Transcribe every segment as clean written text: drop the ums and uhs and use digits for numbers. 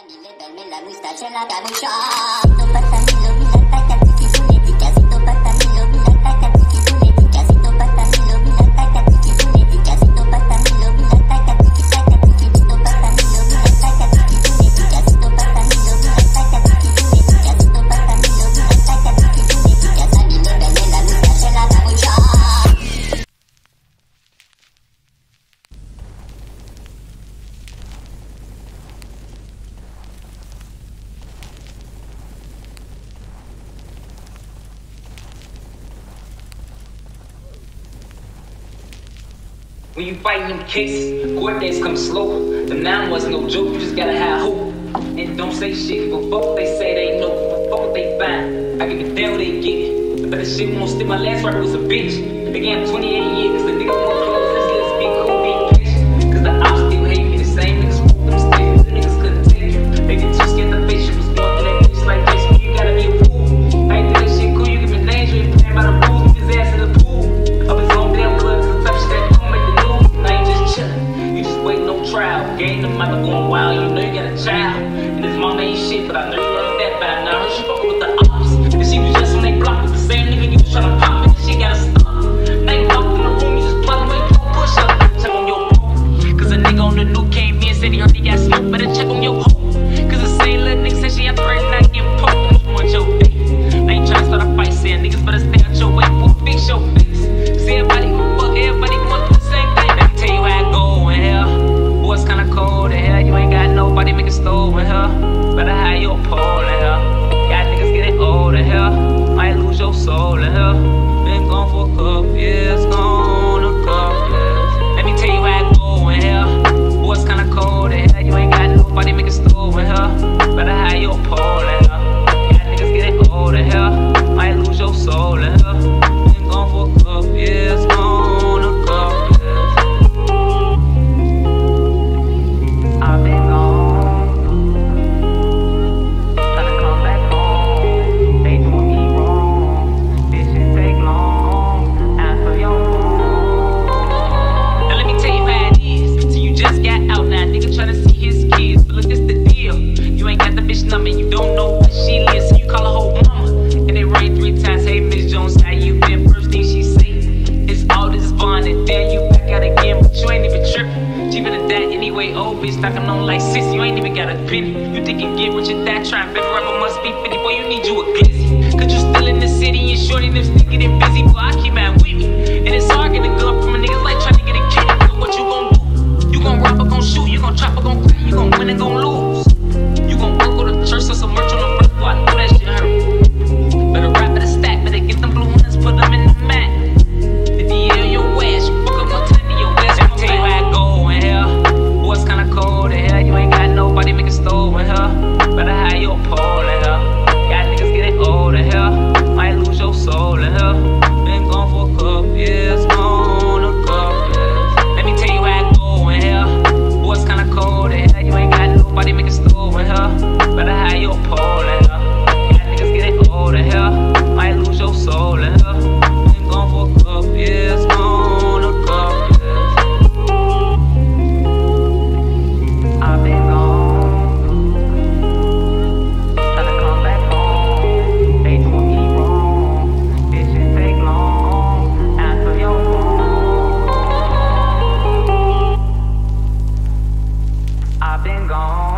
mille belle, la moustache et la capucha. Casito patamilo, mila taca, tiki puleti. Casito patamilo, mila taca, tiki puleti. Casito patamilo, mila taca, tiki puleti. Casito patamilo, mila taca, tiki taca, tiki. Casito patamilo, mila taca, tiki puleti. Casito patamilo, mila taca, tiki puleti. Casito patamilo, mila taca, tiki puleti. Casa mille belle, la moustache et la capucha. When you fighting them cases, court days come slow. The now was no joke, you just gotta have hope. And don't say shit, but fuck what they say they know. Fuck what they find, I give a damn what they get. But that shit won't stick, my last rapper was a bitch. Again, 28 years, cause the nigga won't close his lips, be cool, be patient. Cause the ops still hate me, the same niggas smoke them sticks, the niggas couldn't take it. They get too scared, the face shit was going through that bitch like this, you gotta be a fool. I ain't do that shit cool, you give me names, you ain't playing by the rules, leave his ass in the pool. Up his own damn blood, cause the type of shit that don't make the news. Now you just chillin', you just waiting on trial. Game the mic going wild, you know you got a child. And his mama ain't shit, but I know you learned that by now. She fuckin' with the ops, and she was just on they block with the same nigga you was tryna pop, and she gotta stop. Now you walk in the room, you just plug away, push up, check on your hoe. Cause a nigga on the new came in, said he heard he got smoked, better check on your hoe. Cause the same little nigga said she had praise, not getting poked, you want your day. Now you tryna start a fight, saying niggas better stay out your way, boy, fix your face. See everybody gon' fuck, everybody gon' do the same thing. Let me tell you how I go in here. Boy, it's kinda cold in here, you ain't got nobody make a stove in here. Better hide your pole in here. Got niggas getting old in here, might lose your soul in here. Been gone for a couple years, gone a couple years. Let me tell you how I go in here. Boy, it's kinda cold in here, you ain't got nobody make a stove in here. Better hide your pole in here. Got niggas getting old in here, might lose your soul in here. Been gone for a couple years, gone a couple years. I've been gone, tryna come back home. They doing me wrong, this shit take long. Answer your phone. Now let me tell you how it is. So you just got out now, nigga tryna see his kids. But look, this the deal. You ain't got the bitch number, you don't know where she lives, so you call her whole mama. And it rained 3 times. Hey, Miss Jones, how you been? First thing she say, it's all this fun, and then you back out again, but you ain't even trippin'. Cheaper than that anyway, old bitch knockin' on like sis, you ain't even got a penny. You think you get rich at that, tryin' better rapper must be 50, boy, you need you a glizzy. Cause you still in the city and shorty them stickin' and busy, boy, I keep mad with me. And it's hard getting good from a nigga like trying to get a kid. So what you gon' do? You gon' rap or gon' shoot, you gon' trap or gon' crack, you gon' win and gon' lose. You gon' work, go to church, so some merch on the front, boy, I know that shit hurt. Better rap, better stack, better get them blue ones, put them in the mat. If you yell your ass, you fuck up one time to your ass. Let me tell you how I go in here. Boy, it's kinda cold in here, you ain't got nobody make a stove in here. Better hide your pole in here. Got niggas getting old in here, might lose your soul in here. Been gone for a couple years, gone a couple years. Let me tell you how I go in here. Boy, it's kinda cold in here, you ain't got nobody make a stove in here. Better hide your pole in here. Got niggas getting old in here, might lose your soul in here. Been gone for a couple years, gone a couple years. I've been gone, tryna come back home. They doing me wrong, this shit take long. Answer your phone. I've been gone.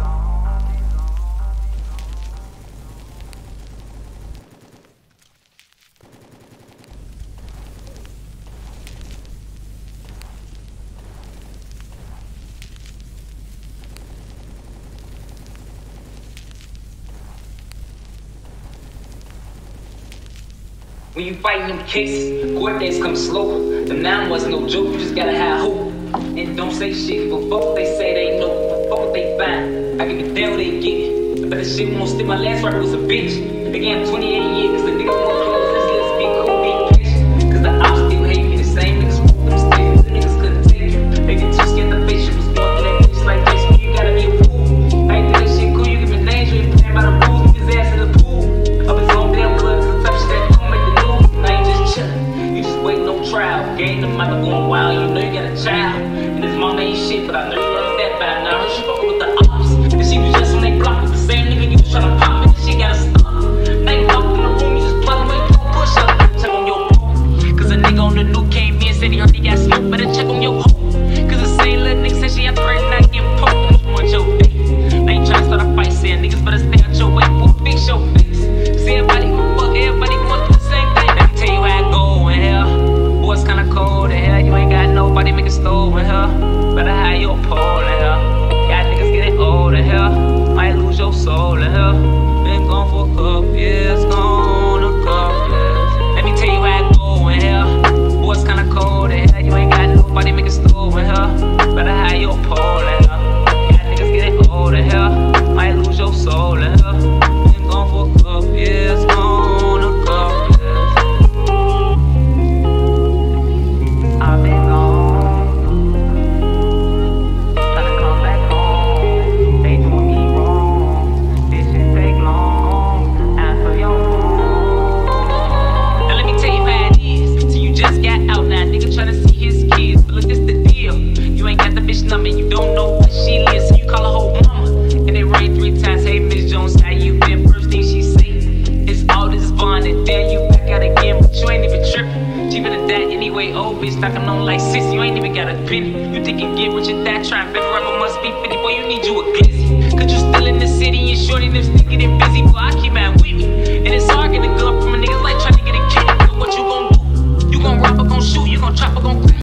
When you fighting them cases, court days come slow. The now was no joke, you just gotta have hope. And don't say shit, but fuck what they say they know. Fuck what they find, I give a damn what they get. But that shit won't stick, my last rapper was a bitch. Again, 28 years, cause the nigga won't close his lips, be cool, be patient. Cause the ops still hate me, the same niggas smoke them sticks, the niggas couldn't take it. They get too scared, the face shit was going through that bitch like this, you gotta be a fool. I ain't do that shit cool, you give me names, you ain't playing by the rules, leave his ass in the pool. Up his own damn blood, cause the type of shit that don't make the news. Now you just chillin', you just waiting on trial. Game the mic going wild, you know you got a child. And his mama ain't shit, but I know you learned that by now. She fuckin' with the ops, and she was just way old, bitch, stocking on like 60. You ain't even got a penny. You think you get rich at that? Trying to rapper must be 50. Boy, you need you a glizzy. Cause you still in the city and shorty them sticking and busy. Boy, I